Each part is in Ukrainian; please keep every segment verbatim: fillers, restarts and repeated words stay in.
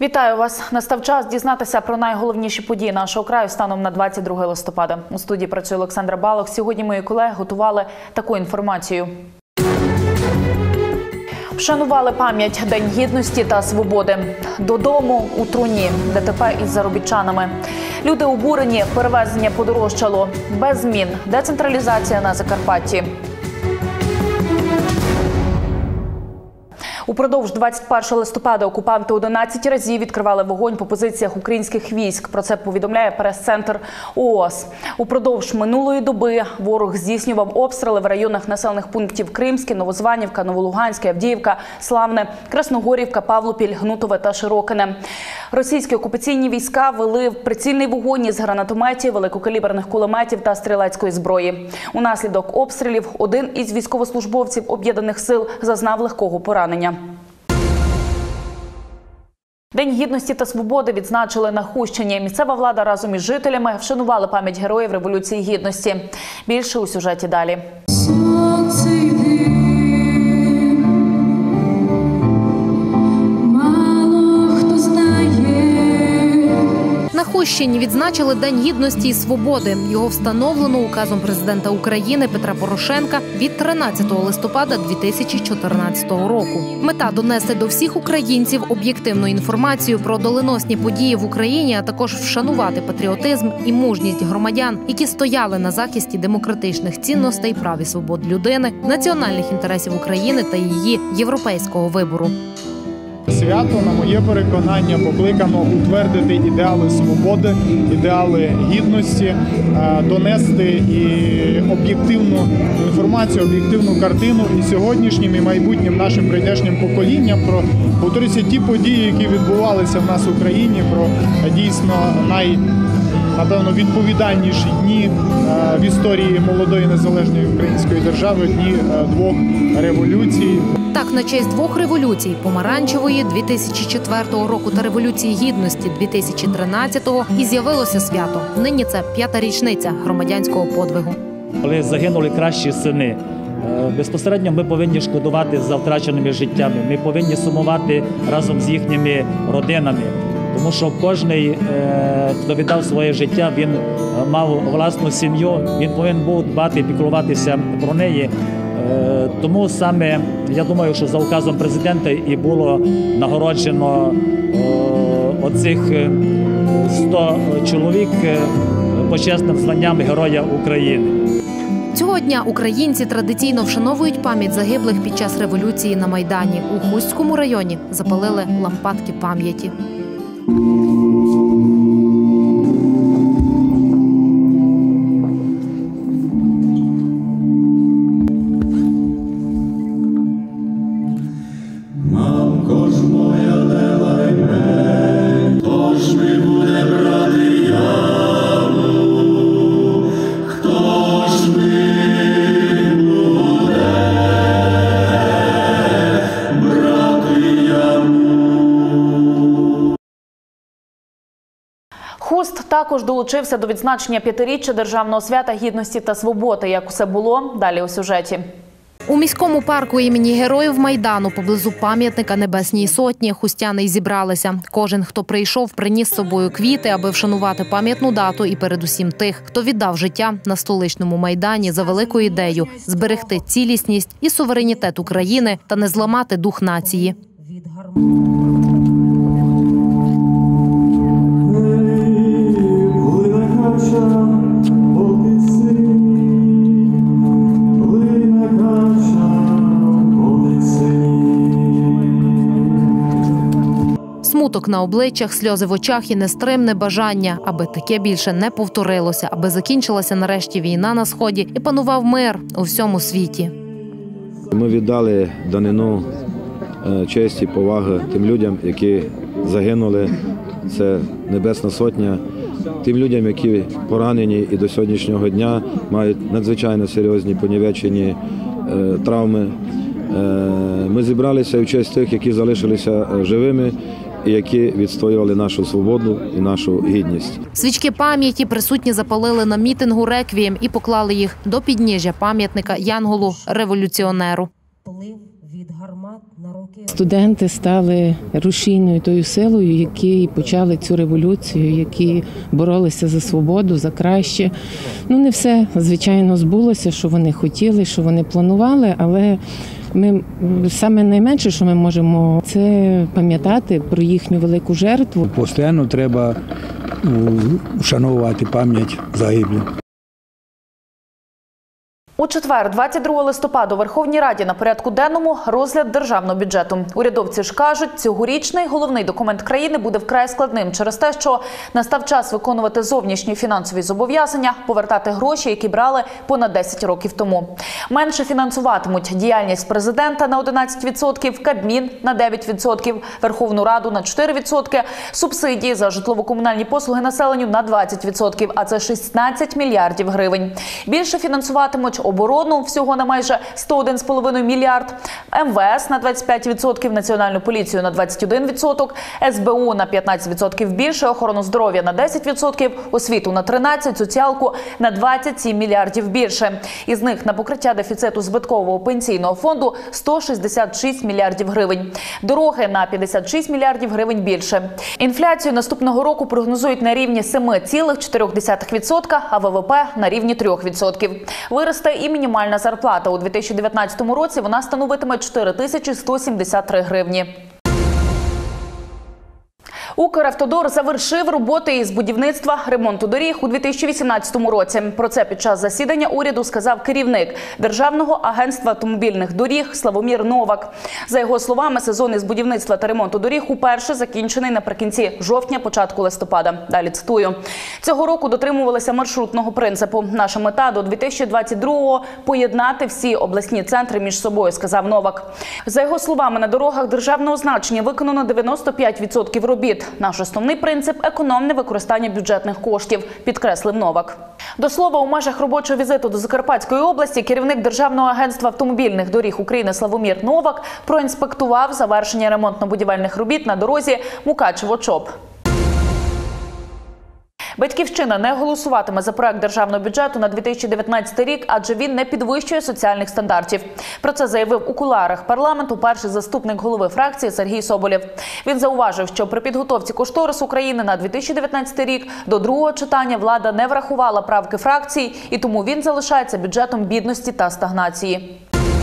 Вітаю вас! Настав час дізнатися про найголовніші події нашого краю станом на двадцять друге листопада. У студії працює Олександра Балох. Сьогодні мої колеги готували таку інформацію. Вшанували пам'ять День Гідності та Свободи. Додому у труні. ДТП із заробітчанами. Люди обурені, перевезення подорожчало. Без змін. Децентралізація на Закарпатті. Упродовж двадцять першого листопада окупанти одинадцять разів відкривали вогонь по позиціях українських військ. Про це повідомляє прес-центр ООС. Упродовж минулої доби ворог здійснював обстріли в районах населених пунктів Кримське, Новозванівка, Новолуганське, Авдіївка, Славне, Красногорівка, Павлопіль, Гнутове та Широкине. Російські окупаційні війська вели прицільний вогонь із гранатометів, великокаліберних кулеметів та стрілецької зброї. Унаслідок обстрілів один із військовослужбовців Об'єднаних сил зазнав легкого поранення. День Гідності та Свободи відзначили на Хустині. Місцева влада разом із жителями вшанували пам'ять героїв Революції Гідності. Більше у сюжеті далі. На Хустині відзначили День Гідності і Свободи. Його встановлено указом президента України Петра Порошенка від тринадцятого листопада дві тисячі чотирнадцятого року. Мета – донести до всіх українців об'єктивну інформацію про доленосні події в Україні, а також вшанувати патріотизм і мужність громадян, які стояли на захисті демократичних цінностей, прав і свобод людини, національних інтересів України та її європейського вибору. Свято, на моє переконання, покликано утвердити ідеали свободи, ідеали гідності, донести і об'єктивну інформацію, об'єктивну картину і сьогоднішнім, і майбутнім нашим прийдешнім поколінням про, повторюся, ті події, які відбувалися в нас в Україні, про дійсно най, напевно, відповідальніші дні в історії молодої незалежної української держави, дні двох революцій. Так, на честь двох революцій – помаранчевої дві тисячі четвертого року та Революції Гідності дві тисячі тринадцятого – і з'явилося свято. Нині це п'ята річниця громадянського подвигу. Коли загинули кращі сини, безпосередньо ми повинні шкодувати за втраченими життями, ми повинні сумувати разом з їхніми родинами. Тому що кожен, хто віддав своє життя, він мав власну сім'ю, він повинен був дбати і піклуватися про неї. Тому саме, я думаю, що за указом президента і було нагороджено оцих сто чоловік почесним званням Героя України. Цього дня українці традиційно вшановують пам'ять загиблих під час революції на Майдані. У Хустському районі запалили лампадки пам'яті. Хуст також долучився до відзначення п'ятиріччя Державного свята Гідності та Свободи. Як усе було, далі у сюжеті. У міському парку імені Героїв Майдану поблизу пам'ятника Небесній Сотні хустяни й зібралися. Кожен, хто прийшов, приніс з собою квіти, аби вшанувати пам'ятну дату і передусім тих, хто віддав життя на столичному Майдані за велику ідею – зберегти цілісність і суверенітет України та не зламати дух нації. Смуток на обличчях, сльози в очах і нестримне бажання, аби таке більше не повторилося, аби закінчилася нарешті війна на Сході і панував мир у всьому світі. Ми віддали данину честі, поваги тим людям, які загинули, це Небесна Сотня, тим людям, які поранені і до сьогоднішнього дня мають надзвичайно серйозні понівечені травми. Ми зібралися в честь тих, які залишилися живими і які відстоювали нашу свободу і нашу гідність. Свічки пам'яті присутні запалили на мітингу «Реквієм» і поклали їх до підніжжя пам'ятника Янголу-революціонеру. Студенти стали рушійною тою силою, які почали цю революцію, які боролися за свободу, за краще. Ну, не все, звичайно, збулося, що вони хотіли, що вони планували, але ми саме найменше, що ми можемо, це пам'ятати про їхню велику жертву. Постійно треба вшановувати пам'ять загиблих. У четвер, двадцять другого листопада, у Верховній Раді на порядку денному розгляд державного бюджету. Урядовці ж кажуть, цьогорічний головний документ країни буде вкрай складним через те, що настав час виконувати зовнішні фінансові зобов'язання, повертати гроші, які брали понад десять років тому. Менше фінансуватимуть діяльність президента на одинадцять відсотків, Кабмін на дев'ять відсотків, Верховну Раду на чотири відсотки, субсидії за житлово-комунальні послуги населенню на двадцять відсотків, а це шістнадцять мільярдів гривень. Більше фінансуватимуть оборону всього на майже сто один цілих п'ять мільярд, ем ве ес на двадцять п'ять відсотків, Національну поліцію на двадцять один відсоток, ес бе у на п'ятнадцять відсотків більше, охорону здоров'я на десять відсотків, освіту на тринадцять відсотків, соціалку на двадцять сім мільярдів більше. Із них на покриття дефіциту збиткового пенсійного фонду сто шістдесят шість мільярдів гривень. Дороги на п'ятдесят шість мільярдів гривень більше. Інфляцію наступного року прогнозують на рівні сім цілих чотири десятих відсотка, а ве ве пе на рівні три відсотки. Виросте і мінімальна зарплата. У дві тисячі дев'ятнадцятому році вона становитиме чотири тисячі сто сімдесят три гривні. Укравтодор завершив роботи із будівництва ремонту доріг у дві тисячі вісімнадцятому році. Про це під час засідання уряду сказав керівник Державного агентства автомобільних доріг Славомір Новак. За його словами, сезон із будівництва та ремонту доріг уперше закінчений наприкінці жовтня, початку листопада. Далі цитую. Цього року дотримувалися маршрутного принципу. Наша мета до дві тисячі двадцять другого – поєднати всі обласні центри між собою, сказав Новак. За його словами, на дорогах державного значення виконано дев'яносто п'ять відсотків робіт. Наш основний принцип – економне використання бюджетних коштів, підкреслив Новак. До слова, у межах робочого візиту до Закарпатської області керівник Державного агентства автомобільних доріг України Славомір Новак проінспектував завершення ремонтно-будівельних робіт на дорозі Мукачево-Чоп. Батьківщина не голосуватиме за проект державного бюджету на дві тисячі дев'ятнадцятий рік, адже він не підвищує соціальних стандартів. Про це заявив у кулуарах парламенту перший заступник голови фракції Сергій Соболєв. Він зауважив, що при підготовці кошторису України на дві тисячі дев'ятнадцятий рік до другого читання влада не врахувала правки фракції, і тому він залишається бюджетом бідності та стагнації.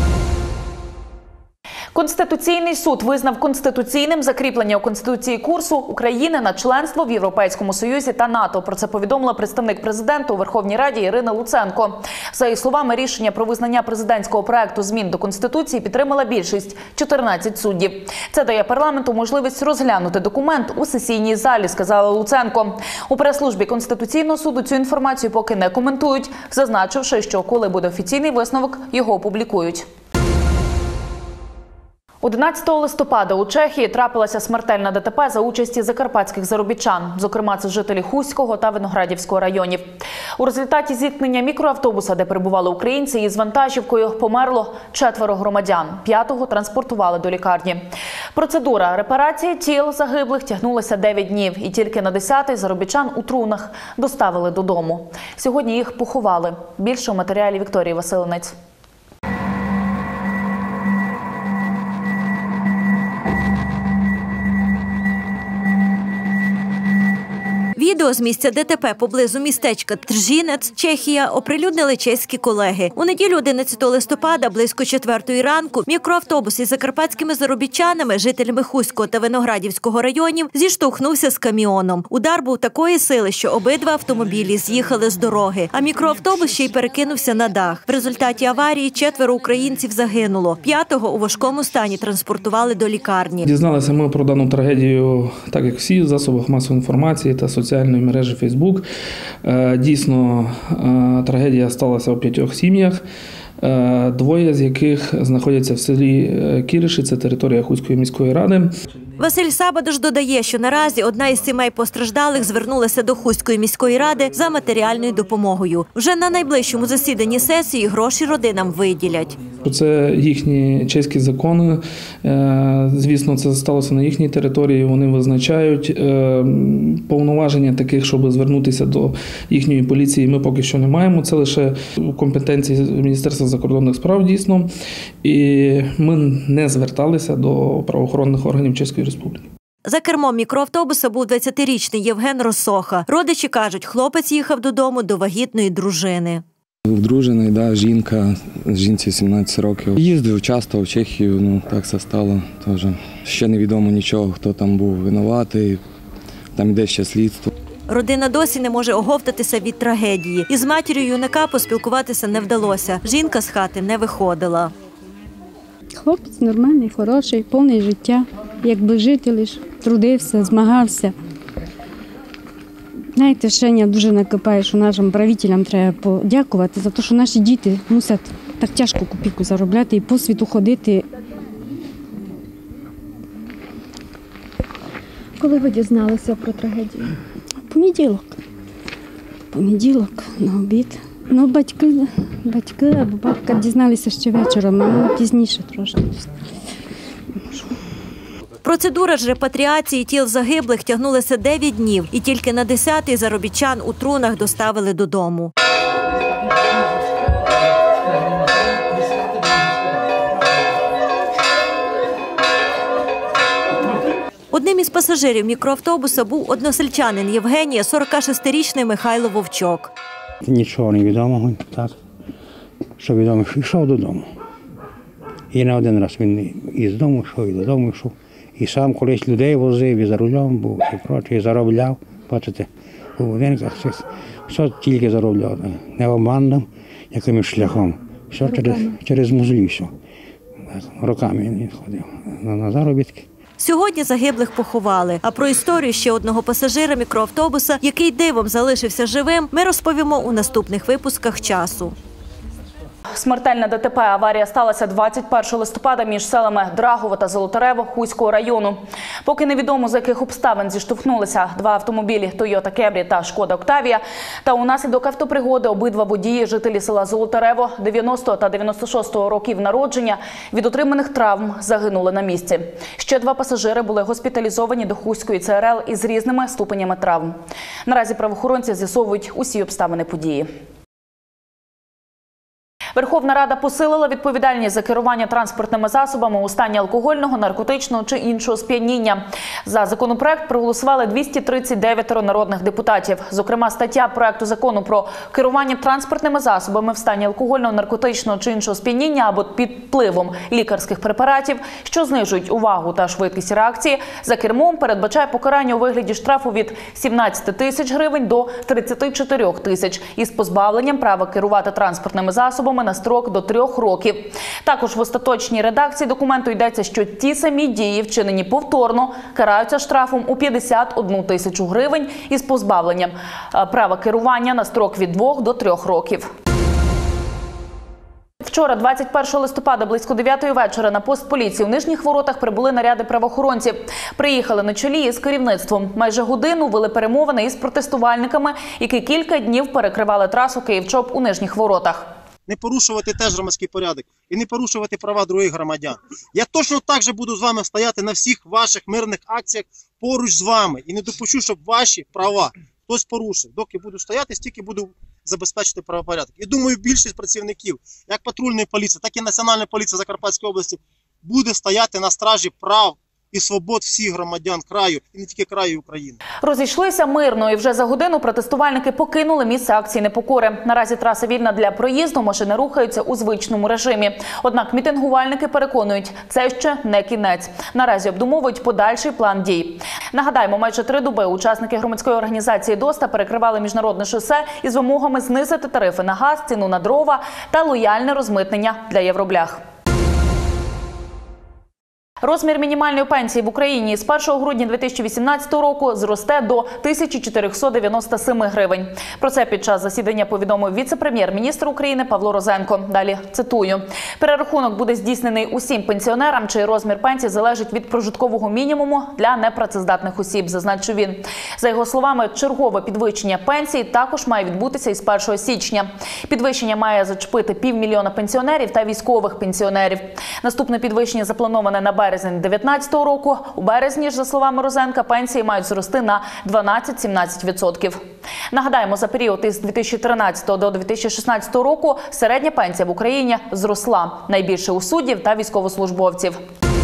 Конституційний суд визнав конституційним закріплення у Конституції курсу України на членство в Європейському Союзі та НАТО. Про це повідомила представник президента у Верховній Раді Ірина Луценко. За її словами, рішення про визнання президентського проекту змін до Конституції підтримала більшість – чотирнадцять суддів. Це дає парламенту можливість розглянути документ у сесійній залі, сказала Луценко. У прес-службі Конституційного суду цю інформацію поки не коментують, зазначивши, що коли буде офіційний висновок, його опублікують. одинадцятого листопада у Чехії трапилася смертельна де те пе за участі закарпатських заробітчан. Зокрема, це жителі Хуського та Виноградівського районів. У результаті зіткнення мікроавтобуса, де перебували українці, із вантажівкою померло четверо громадян. П'ятого транспортували до лікарні. Процедура репарації тіл загиблих тягнулася дев'ять днів. І тільки на десятий заробітчан у трунах доставили додому. Сьогодні їх поховали. Більше у матеріалі Вікторії Василинець. Відео з місця де те пе поблизу містечка Тржінець, Чехія, оприлюднили чеські колеги. У неділю одинадцятого листопада, близько четвертої ранку, мікроавтобус із закарпатськими заробітчанами, жителями Хуського та Виноградівського районів, зіштовхнувся з каміоном. Удар був такої сили, що обидва автомобілі з'їхали з дороги, а мікроавтобус ще й перекинувся на дах. В результаті аварії четверо українців загинуло. П'ятого у важкому стані транспортували до лікарні. Дізналися ми про дану трагедію, так як всі в засобах масової інформації та соціальної мережі Фейсбук. Дійсно, трагедія сталася у п'ятьох сім'ях, двоє з яких знаходяться в селі Кіриші, це територія Хуської міської ради. Василь Сабадош додає, що наразі одна із сімей постраждалих звернулася до Хуської міської ради за матеріальною допомогою. Вже на найближчому засіданні сесії гроші родинам виділять. Це їхні чеські закони. Звісно, це сталося на їхній території. Вони визначають повноваження таких, щоб звернутися до їхньої поліції. Ми поки що не маємо. Це лише у компетенції Міністерства закордонних справ дійсно. І ми не зверталися до правоохоронних органів Чеської Республіки. За кермом мікроавтобуса був двадцятирічний Євген Росоха. Родичі кажуть, хлопець їхав додому до вагітної дружини. Одружений, да, жінка, жінці сімнадцять років. Їздив часто в Чехію, ну так все стало. Тож ще невідомо нічого, хто там був винуватий, там йде ще слідство. Родина досі не може оговтатися від трагедії. Із матір'ю юнака поспілкуватися не вдалося. Жінка з хати не виходила. Хлопець нормальний, хороший, повний життя. Якби житель, трудився, змагався. Знаєте, Шеня дуже накипає, що нашим правителям треба подякувати за те, що наші діти мусять так тяжко копійку заробляти і по світу ходити. Коли ви дізналися про трагедію? Понеділок. Понеділок, на обід. Ну, батьки, батьки або бабка дізналися ще вечором, а пізніше трошки. Процедура ж репатріації тіл загиблих тягнулася дев'ять днів, і тільки на десятий заробітчан у трунах доставили додому. Одним із пасажирів мікроавтобуса був односельчанин Євгенія, сорокашестирічний Михайло Вовчок. Нічого не відомого, так, що відомо, що йшов додому. І не один раз він із дому йшов, і додому йшов. І сам колись людей возив, і за рулем був, і проче, і заробляв. Бачите, у будинках все тільки заробляв. Не обманом, якимось шляхом. Все через, через музлі, все. Роками він ходив на, на заробітки. Сьогодні загиблих поховали. А про історію ще одного пасажира мікроавтобуса, який дивом залишився живим, ми розповімо у наступних випусках «Часу». Смертельна ДТП. Аварія сталася двадцять першого листопада між селами Драгово та Золотарево Хуського району. Поки невідомо, з яких обставин зіштовхнулися два автомобілі Toyota Camry та Шкода Октавія. Та унаслідок автопригоди обидва водії, жителі села Золотарево, дев'яностого та дев'яносто шостого років народження, від отриманих травм загинули на місці. Ще два пасажири були госпіталізовані до Хуської Це Ер Ел із різними ступенями травм. Наразі правоохоронці з'ясовують усі обставини події. Верховна Рада посилила відповідальність за керування транспортними засобами у стані алкогольного, наркотичного чи іншого сп'яніння. За законопроект проголосували двісті тридцять дев'ять народних депутатів. Зокрема, стаття проекту закону про керування транспортними засобами в стані алкогольного, наркотичного чи іншого сп'яніння або під впливом лікарських препаратів, що знижують увагу та швидкість реакції, за кермом передбачає покарання у вигляді штрафу від сімнадцяти тисяч гривень до тридцяти чотирьох тисяч із позбавленням права керувати транспортними засобами на строк до трьох років. Також в остаточній редакції документу йдеться, що ті самі дії, вчинені повторно, караються штрафом у п'ятдесят одну тисячу гривень із позбавленням права керування на строк від двох до трьох років. Вчора, двадцять першого листопада, близько дев'ятої вечора, на пост поліції у Нижніх Воротах прибули наряди правоохоронців. Приїхали на чолі із керівництвом. Майже годину вели перемовини із протестувальниками, які кілька днів перекривали трасу Київ-Чоп у Нижніх Воротах. Не порушувати теж громадський порядок і не порушувати права других громадян. Я точно так же буду з вами стояти на всіх ваших мирних акціях поруч з вами. І не допущу, щоб ваші права хтось порушив. Доки буду стояти, стільки буду забезпечити правопорядок. І думаю, більшість працівників, як патрульної поліції, так і Національної поліції Закарпатської області, буде стояти на стражі прав і свобод всіх громадян краю, і не тільки краю України. Розійшлися мирно, і вже за годину протестувальники покинули місце акції непокори. Наразі траса вільна для проїзду, машини рухаються у звичному режимі. Однак мітингувальники переконують, це ще не кінець. Наразі обдумовують подальший план дій. Нагадаємо, майже три доби учасники громадської організації ДОСТА перекривали міжнародне шосе із вимогами знизити тарифи на газ, ціну на дрова та лояльне розмитнення для євроблях. Розмір мінімальної пенсії в Україні з першого грудня дві тисячі вісімнадцятого року зросте до тисячі чотириста дев'яносто сім гривень. Про це під час засідання повідомив віце-прем'єр-міністр України Павло Розенко. Далі цитую. Перерахунок буде здійснений усім пенсіонерам, чий розмір пенсії залежить від прожиткового мінімуму для непрацездатних осіб, зазначив він. За його словами, чергове підвищення пенсії також має відбутися із першого січня. Підвищення має зачепити півмільйона пенсіонерів та військових пенсіонерів. Наступне підвищення заплановане на березень дві тисячі дев'ятнадцятого року. У березні ж, за словами Розенка, пенсії мають зрости на дванадцять-сімнадцять відсотків. Нагадаємо, за період із дві тисячі тринадцятого до дві тисячі шістнадцятого року середня пенсія в Україні зросла. Найбільше у суддів та військовослужбовців.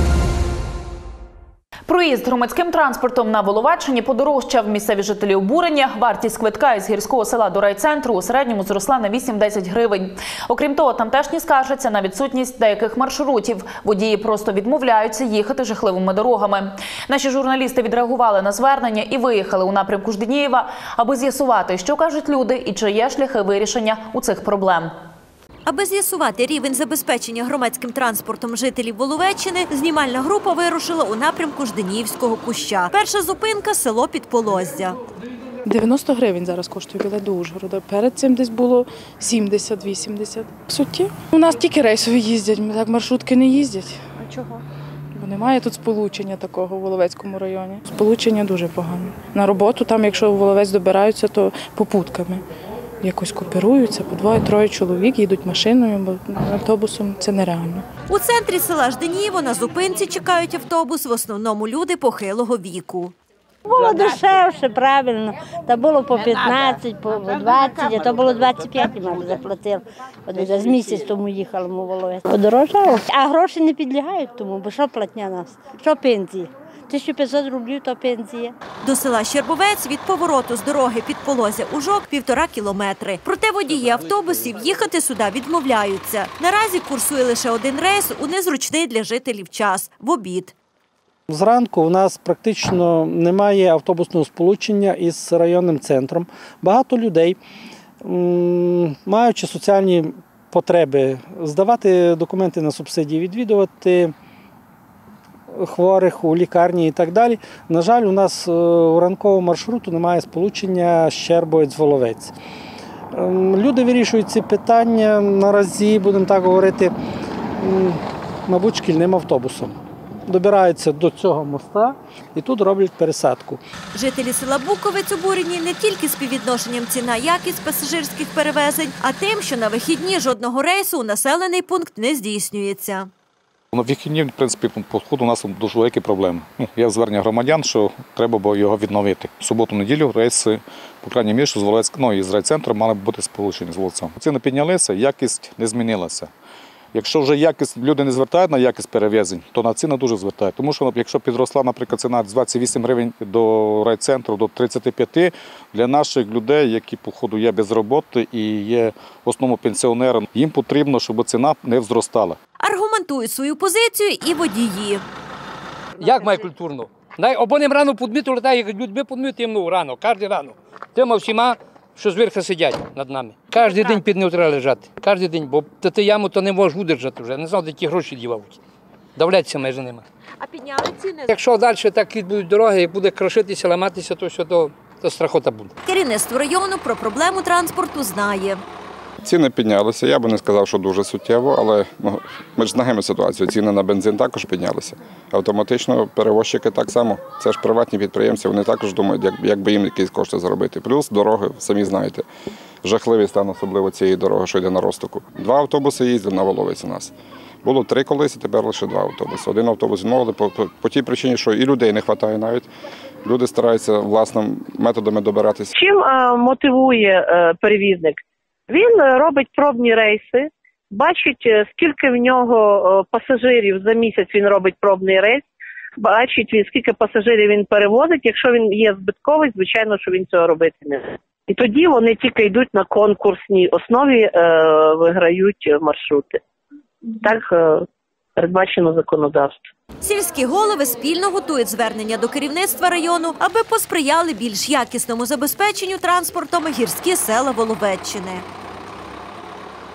Проїзд громадським транспортом на Воловеччині подорожчав. Місцеві жителі обурені. Вартість квитка із гірського села до райцентру у середньому зросла на вісім-десять гривень. Окрім того, тамтешні скаржаться на відсутність деяких маршрутів. Водії просто відмовляються їхати жахливими дорогами. Наші журналісти відреагували на звернення і виїхали у напрямку Жденієва, аби з'ясувати, що кажуть люди і чи є шляхи вирішення у цих проблем. Аби з'ясувати рівень забезпечення громадським транспортом жителів Воловеччини, знімальна група вирушила у напрямку Жденіївського Куща. Перша зупинка – село Підполоздя. дев'яносто гривень зараз коштує білет до Ужгорода. Перед цим десь було сімдесят-вісімдесят. Суттєво. У нас тільки рейсові їздять, так маршрутки не їздять. А чого? Бо немає тут сполучення такого в Воловецькому районі. Сполучення дуже погане. На роботу там, якщо в Воловець добираються, то попутками. Якось кооперуються, по двоє-троє чоловік їдуть машиною, бо автобусом це нереально. У центрі села Жденієво на зупинці чекають автобус в основному люди похилого віку. Було дешевше, правильно. Та було по п'ятнадцять, по двадцять, а то було двадцять п'ять, мабуть, заплатив. От з місяць тому їхали ми в Воловець. Подорожчало. А гроші не підлягають тому, бо що платня нас? Що пенсії? тисяча п'ятсот рублів – то пенсія. До села Щербовець від повороту з дороги Підполозя-Ужок півтора кілометри. Проте водії автобусів їхати сюди відмовляються. Наразі курсує лише один рейс у незручний для жителів час – в обід. Зранку у нас практично немає автобусного сполучення із районним центром. Багато людей, маючи соціальні потреби, здавати документи на субсидії, відвідувати хворих у лікарні і так далі. На жаль, у нас у ранковому маршруту немає сполучення Щербовець-Воловець. Люди вирішують ці питання наразі, будемо так говорити, мабуть, шкільним автобусом. Добираються до цього моста і тут роблять пересадку. Жителі села Буковець обурені не тільки співвідношенням ціна-якість пасажирських перевезень, а тим, що на вихідні жодного рейсу у населений пункт не здійснюється. На вихідні, в принципі, по ходу у нас дуже великі проблеми. Ну, є звернення громадян, що треба було його відновити. В суботу-неділю рейси, по крайній мірі, з Воловецького, ну, із райцентру мали бути сполучені з Воловцем. Ціни піднялися, якість не змінилася. Якщо вже якість, люди не звертають на якість перевезень, то на ціни дуже звертають. Тому що, якщо підросла, наприклад, ціна з двадцять вісім гривень до райцентру, до тридцяти п'яти, для наших людей, які, по ходу, є без роботи і є в основному пенсіонери, їм потрібно, щоб ціна не зростала. Аргументують свою позицію і водії. Як має культурно? Або не рано підмітили, так як людьми підмітуємо ну, рано, кожен рано. Тими всіма, що зверху сидять над нами. Кожен день під нею треба лежати. Кожен день, бо ти яму то не можеш удержати вже. Не знаю, де ті гроші дівають. Давляться майже ними. А підняли ціни? Якщо далі так будуть дороги і буде крошитися, ламатися, то що то, то страхота буде. Керівництво району про проблему транспорту знає. Ціни піднялися, я би не сказав, що дуже суттєво, але ми ж знаємо ситуацію, ціни на бензин також піднялися. Автоматично перевозчики так само, це ж приватні підприємці, вони також думають, як, як би їм якісь кошти заробити. Плюс дороги, самі знаєте, жахливий стан особливо цієї дороги, що йде на Ростоку. Два автобуси їздять на Воловець у нас. Було три колись, тепер лише два автобуси. Один автобус відмовили по, по, по тій причині, що і людей не вистачає навіть. Люди стараються власними методами добиратися. Чим а, мотивує а, перевізник? Він робить пробні рейси, бачить, скільки в нього пасажирів за місяць він робить пробний рейс, бачить, скільки пасажирів він перевозить. Якщо він є збитковий, звичайно, що він цього робити не може. І тоді вони тільки йдуть на конкурсній основі, е, виграють маршрути. Так е, передбачено законодавство. Сільські голови спільно готують звернення до керівництва району, аби посприяли більш якісному забезпеченню транспортом гірські села Воловеччини.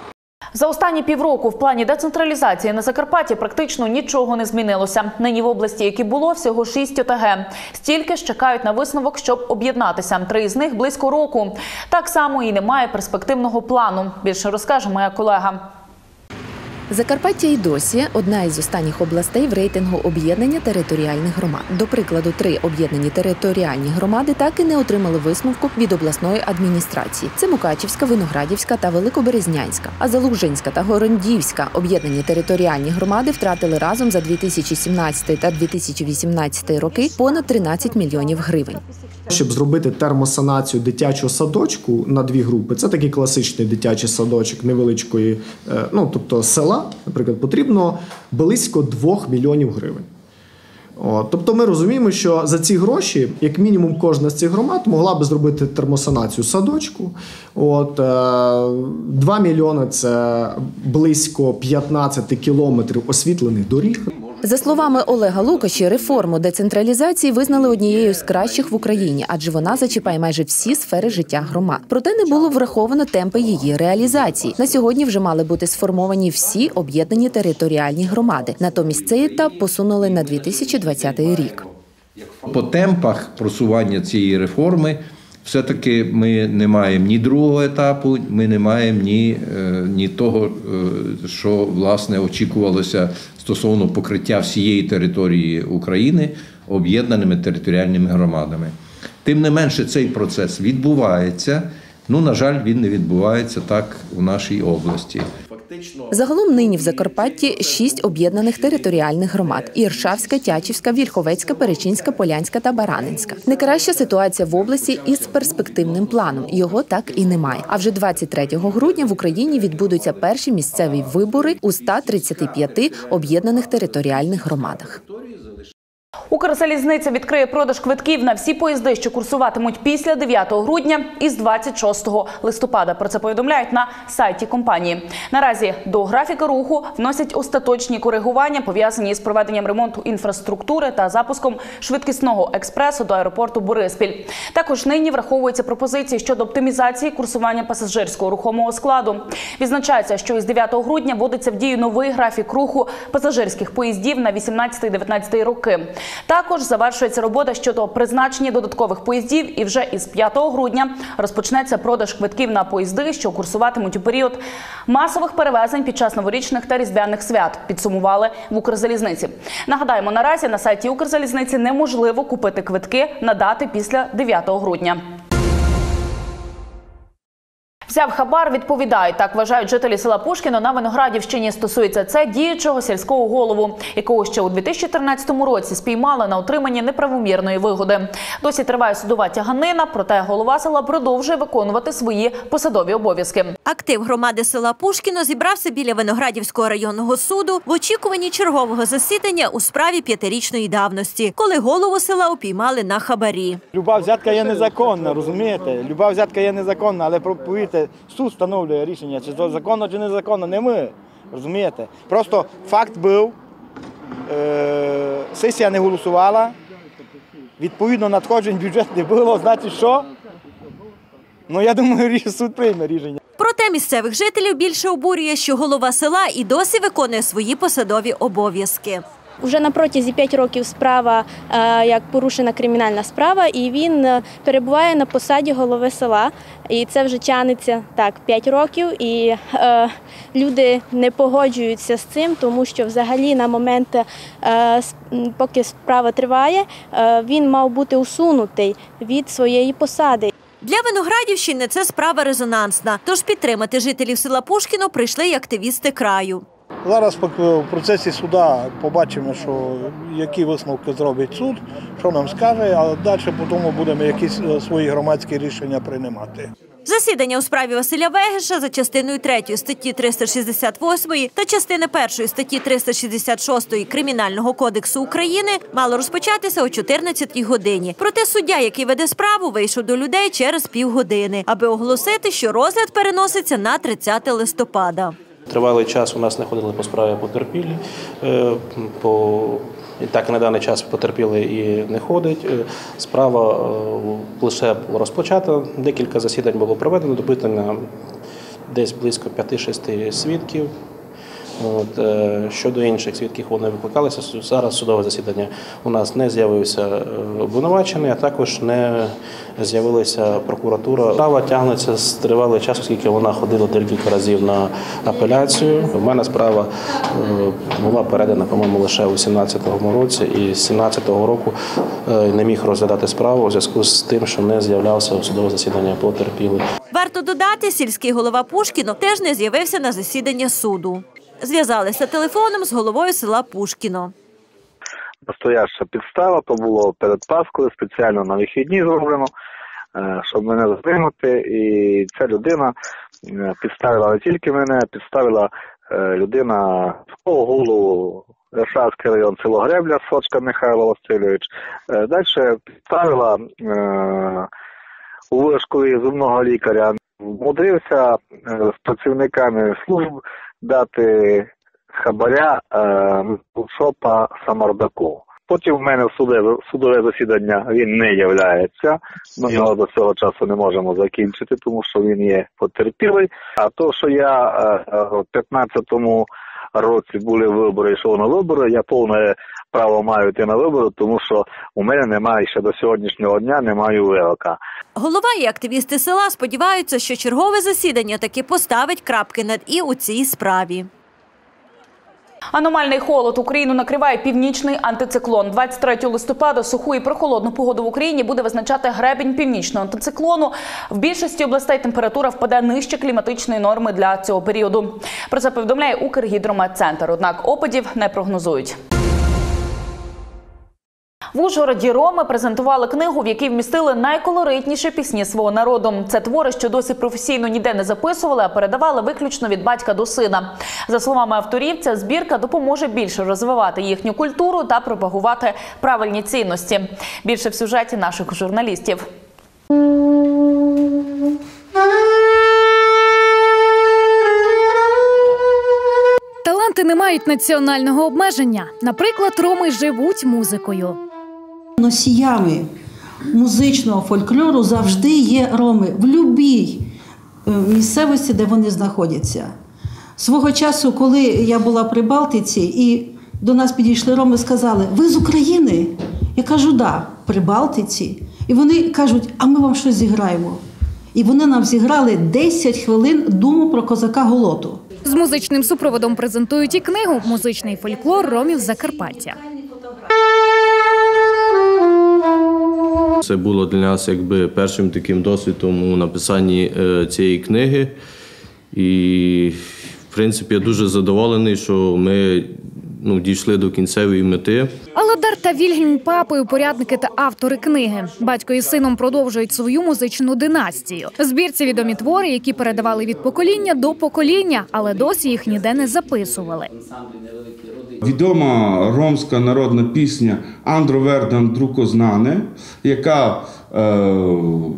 За останні півроку в плані децентралізації на Закарпатті практично нічого не змінилося. Нині в області, які було, всього шість О Те Ге. Стільки ж чекають на висновок, щоб об'єднатися. Три з них близько року. Так само і немає перспективного плану. Більше розкаже моя колега. Закарпаття і досі одна із останніх областей в рейтингу об'єднання територіальних громад. До прикладу, три об'єднані територіальні громади так і не отримали висновку від обласної адміністрації. Це Мукачівська, Виноградівська та Великоберезнянська. А Залужинська та Горондівська об'єднані територіальні громади втратили разом за дві тисячі сімнадцятий та дві тисячі вісімнадцятий роки понад тринадцять мільйонів гривень. Щоб зробити термосанацію дитячого садочку на дві групи, це такий класичний дитячий садочок невеличкої, ну тобто села, наприклад, потрібно близько двох мільйонів гривень. От, тобто ми розуміємо, що за ці гроші, як мінімум, кожна з цих громад могла би зробити термосанацію садочку. От, два мільйони – це близько п'ятнадцять кілометрів освітлених доріг. За словами Олега Лукаші, реформу децентралізації визнали однією з кращих в Україні, адже вона зачіпає майже всі сфери життя громад. Проте не було враховано темпи її реалізації. На сьогодні вже мали бути сформовані всі об'єднані територіальні громади. Натомість цей етап посунули на дві тисячі двадцятий рік. По темпах просування цієї реформи все-таки ми не маємо ні другого етапу, ми не маємо ні, ні того, що, власне, очікувалося стосовно покриття всієї території України об'єднаними територіальними громадами. Тим не менше, цей процес відбувається. Ну, на жаль, він не відбувається так у нашій області. Загалом нині в Закарпатті шість об'єднаних територіальних громад – Іршавська, Тячівська, Вільховецька, Перечинська, Полянська та Баранинська. Найкраща ситуація в області із перспективним планом. Його так і немає. А вже двадцять третього грудня в Україні відбудуться перші місцеві вибори у ста тридцяти п'яти об'єднаних територіальних громадах. Укрзалізниця відкриє продаж квитків на всі поїзди, що курсуватимуть після дев'ятого грудня із двадцять шостого листопада. Про це повідомляють на сайті компанії. Наразі до графіка руху вносять остаточні коригування, пов'язані з проведенням ремонту інфраструктури та запуском швидкісного експресу до аеропорту Бориспіль. Також нині враховуються пропозиції щодо оптимізації курсування пасажирського рухомого складу. Відзначається, що із дев'ятого грудня вводиться в дію новий графік руху пасажирських поїздів на вісімнадцятий-дев'ятнадцятий роки. Також завершується робота щодо призначення додаткових поїздів, і вже із п'ятого грудня розпочнеться продаж квитків на поїзди, що курсуватимуть у період масових перевезень під час новорічних та різдвяних свят, підсумували в Укрзалізниці. Нагадаємо, наразі на сайті Укрзалізниці неможливо купити квитки на дати після дев'ятого грудня. Взяв хабар, відповідає. Так вважають жителі села Пушкіно на Виноградівщині. Стосується це діючого сільського голову, якого ще у дві тисячі тринадцятому році спіймали на отриманні неправомірної вигоди. Досі триває судова тяганина, проте голова села продовжує виконувати свої посадові обов'язки. Актив громади села Пушкіно зібрався біля Виноградівського районного суду в очікуванні чергового засідання у справі п'ятирічної давності, коли голову села упіймали на хабарі. Люба взятка є незаконна, розумієте? Люба взятка є незаконна, але повірте, суд встановлює рішення, чи це законно, чи незаконно, не ми, розумієте? Просто факт був, е- сесія не голосувала, відповідно надходжень бюджет не було, значить що? Ну я думаю, суд прийме рішення. Проте місцевих жителів більше обурює, що голова села і досі виконує свої посадові обов'язки. Уже на протязі п'ять років справа, як порушена кримінальна справа, і він перебуває на посаді голови села. І це вже тягнеться так п'ять років, і е, люди не погоджуються з цим, тому що взагалі на момент, е, поки справа триває, е, він мав бути усунутий від своєї посади. Для Виноградівщини це справа резонансна, тож підтримати жителів села Пушкіно прийшли й активісти краю. Зараз в процесі суда побачимо, що які висновки зробить суд, що нам скаже, а далі потім будемо якісь свої громадські рішення приймати. Засідання у справі Василя Вегеша за частиною третьої статті триста шістдесят восьмої та частини першої статті триста шістдесят шостої Кримінального кодексу України мало розпочатися о чотирнадцятій годині. Проте суддя, який веде справу, вийшов до людей через півгодини, аби оголосити, що розгляд переноситься на тридцяте листопада. Тривалий час у нас не ходили по справі потерпілі, по... так і на даний час потерпіли і не ходить. Справа лише розпочата, декілька засідань було проведено, допитання десь близько п'яти-шести свідків. От, е, щодо інших свідків, вони викликалися. Зараз судове засідання у нас не з'явився обвинувачений, а також не з'явилася прокуратура. Справа тягнеться з тривалий час, оскільки вона ходила декілька разів на апеляцію. У мене справа е, була передана, по-моєму, лише у сімнадцятому році, і з сімнадцятого року е, не міг розглядати справу у зв'язку з тим, що не з'являвся у судове засідання потерпілий. Варто додати, сільський голова Пушкіно теж не з'явився на засідання суду. Зв'язалися телефоном з головою села Пушкіно. Настояща підстава, то було перед Паскою, спеціально на вихідні зроблено, щоб мене затримати. І ця людина підставила не тільки мене, підставила людина свого голову, Решавський район, село Гребля, Сочка Михайло Васильович. Далі підставила у вишкові зубного лікаря. Вмудрився з працівниками служб дати хабаря Шопа Самардаку. Потім в мене в судове, судове засідання він не являється. Ми його до цього часу не можемо закінчити, тому що він є потерпілий. А то, що я в п'ятнадцятому році були вибори, йшов на вибори, я повне право маю йти на вибори, тому що у мене немає ще до сьогоднішнього дня, немає вирока. Голова і активісти села сподіваються, що чергове засідання таки поставить крапки над «і» у цій справі. Аномальний холод Україну накриває північний антициклон. двадцять третього листопада суху і прохолодну погоду в Україні буде визначати гребінь північного антициклону. В більшості областей температура впаде нижче кліматичної норми для цього періоду. Про це повідомляє Укргідрометцентр. Однак опадів не прогнозують. В Ужгороді роми презентували книгу, в якій вмістили найколоритніші пісні свого народу. Це твори, що досі професійно ніде не записували, а передавали виключно від батька до сина. За словами авторів, ця збірка допоможе більше розвивати їхню культуру та пропагувати правильні цінності. Більше в сюжеті наших журналістів. Таланти не мають національного обмеження. Наприклад, роми живуть музикою. Носіями музичного фольклору завжди є роми в будь-якій місцевості, де вони знаходяться. Свого часу, коли я була при Балтиці, і до нас підійшли роми і сказали: «Ви з України?» Я кажу: «Да, при Балтиці». І вони кажуть: «А ми вам щось зіграємо». І вони нам зіграли десять хвилин думу про козака Голоту. З музичним супроводом презентують і книгу «Музичний фольклор ромів Закарпаття». Це було для нас якби першим таким досвідом у написанні цієї книги. І, в принципі, я дуже задоволений, що ми ну, дійшли до кінцевої мети. Аладар та Вільгельм Папи – упорядники та автори книги. Батько і сином продовжують свою музичну династію. В збірці відомі твори, які передавали від покоління до покоління, але досі їх ніде не записували. Відома ромська народна пісня «Андро Вердан друко знане», яка е,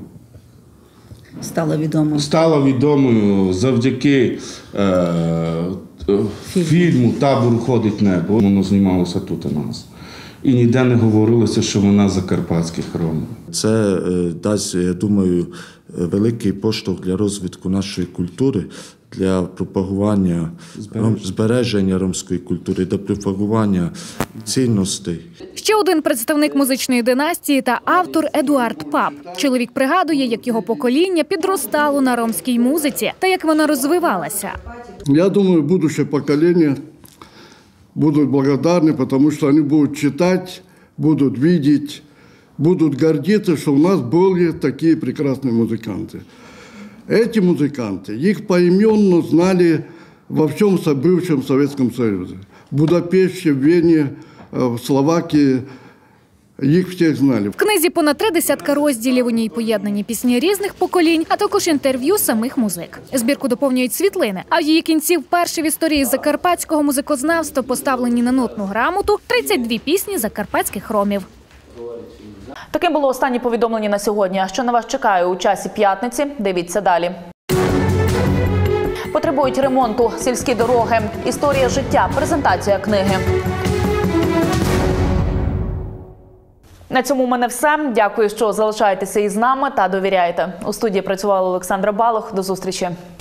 стала відомою. стала відомою завдяки е, фільму «Табору ходить небо». Воно знімалося тут у нас. І ніде не говорилося, що вона закарпатських ромів. Це е, дасть, я думаю, великий поштовх для розвитку нашої культури, для пропагування, ром, збереження ромської культури, для пропагування цінностей. Ще один представник музичної династії та автор Едуард Пап. Чоловік пригадує, як його покоління підростало на ромській музиці та як вона розвивалася. Я думаю, будущее поколение будут благодарны, потому что они будут читать, будут видеть, будут гордиться, что у нас были такие прекрасные музыканты. Эти музыканты, их поименно знали во всем бывшем Советском Союзе. В Будапеште, в Вене, в Словакии. Їх всіх знали. В книзі понад три десятка розділів, у ній поєднані пісні різних поколінь, а також інтерв'ю самих музик. Збірку доповнюють світлини, а в її кінці вперше в історії закарпатського музикознавства поставлені на нотну грамоту тридцять дві пісні закарпатських ромів. Таким було останнє повідомлення на сьогодні. А що на вас чекає у часі п'ятниці? Дивіться далі. Потребують ремонту сільські дороги. Історія життя. Презентація книги. На цьому в мене все. Дякую, що залишаєтеся із нами та довіряєте. У студії працювала Олександра Балох. До зустрічі.